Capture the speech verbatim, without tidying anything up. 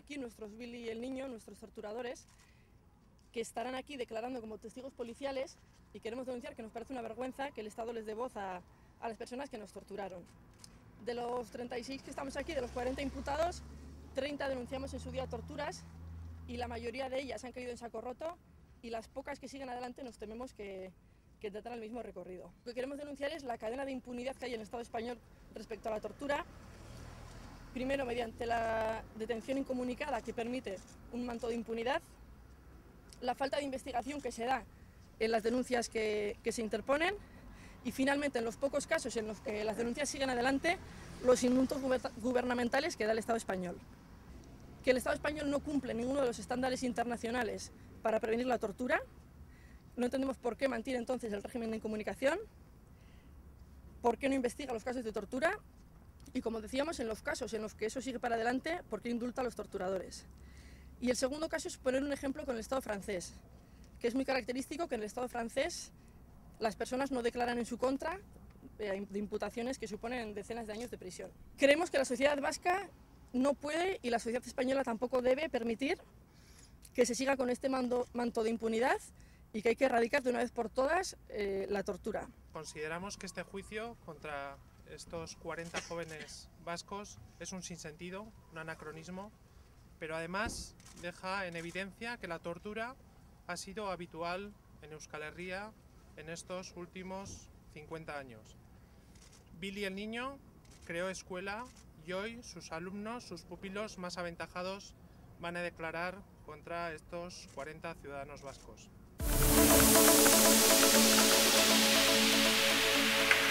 aquí nuestros Billy y el Niño, nuestros torturadores, que estarán aquí declarando como testigos policiales, y queremos denunciar que nos parece una vergüenza que el Estado les dé voz a, a las personas que nos torturaron. De los treinta y seis que estamos aquí, de los cuarenta imputados, treinta denunciamos en su día torturas y la mayoría de ellas han caído en saco roto, y las pocas que siguen adelante nos tememos que, que tendrán el mismo recorrido. Lo que queremos denunciar es la cadena de impunidad que hay en el Estado español respecto a la tortura. Primero, mediante la detención incomunicada, que permite un manto de impunidad, la falta de investigación que se da en las denuncias que, que se interponen, y finalmente, en los pocos casos en los que las denuncias siguen adelante, los indultos gubernamentales que da el Estado español. Que el Estado español no cumple ninguno de los estándares internacionales para prevenir la tortura. No entendemos por qué mantiene entonces el régimen de incomunicación, por qué no investiga los casos de tortura, y como decíamos, en los casos en los que eso sigue para adelante, por qué indulta a los torturadores. Y el segundo caso es poner un ejemplo con el Estado francés, que es muy característico que en el Estado francés las personas no declaran en su contra de imputaciones que suponen decenas de años de prisión. Creemos que la sociedad vasca no puede, y la sociedad española tampoco debe, permitir que se siga con este mando, manto de impunidad, y que hay que erradicar de una vez por todas eh, la tortura. Consideramos que este juicio contra estos cuarenta jóvenes vascos es un sinsentido, un anacronismo, pero además deja en evidencia que la tortura ha sido habitual en Euskal Herria en estos últimos cincuenta años. Billy el Niño creó escuela y hoy sus alumnos, sus pupilos más aventajados, van a declarar contra estos cuarenta ciudadanos vascos.